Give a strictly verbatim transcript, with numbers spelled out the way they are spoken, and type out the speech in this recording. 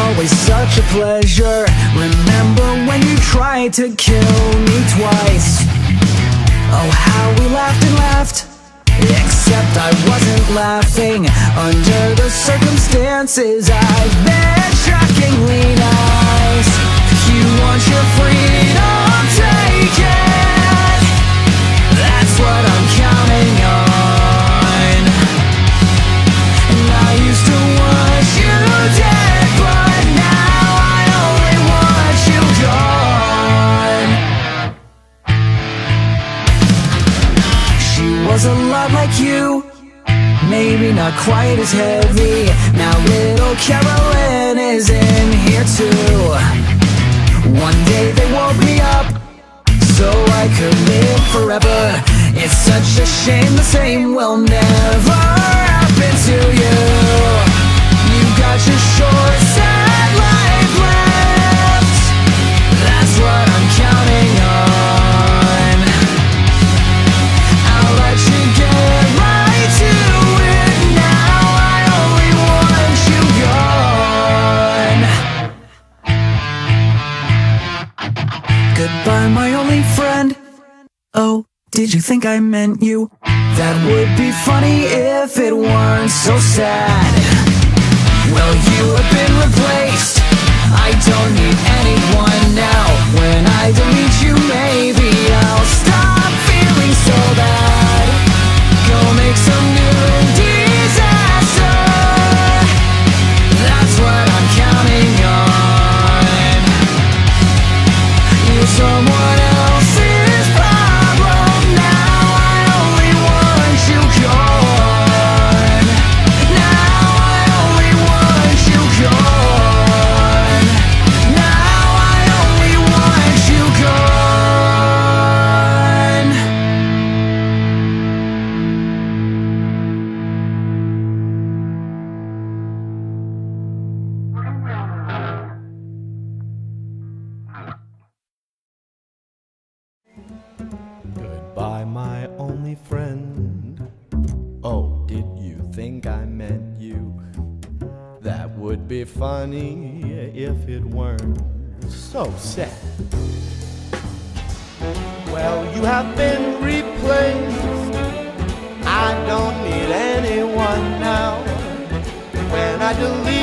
always such a pleasure. Remember when you tried to kill me twice? Oh, how we laughed and laughed, except I wasn't laughing. Under the circumstances, I've been shockingly nice. You want your freedom taken, that's what I'm counting on. And I used to want you dead, but now I only want you gone. She was a lot like you, maybe not quite as heavy. Now little Carolyn is in here too. One day they woke me up so I could live forever. It's such a shame the same will never happen to you. You got your short sad life left, that's what I'm counting on. I'll let you get right to it, now I only want you gone. Goodbye, my only friend. Oh, did you think I meant you? That would be funny if it weren't so sad. Well, you have been replaced, I don't need anyone now. When I delete you, maybe I'll stop feeling so bad. Go make some new disaster, that's what I'm counting on. You're someone else's problem, now I only want you gone. Now I only want you gone. Now I only want you gone. Goodbye, my only friend. Oh, did you think I meant you? That would be funny if it weren't so sad. Well, you have been replaced, I don't need anyone now. When I delete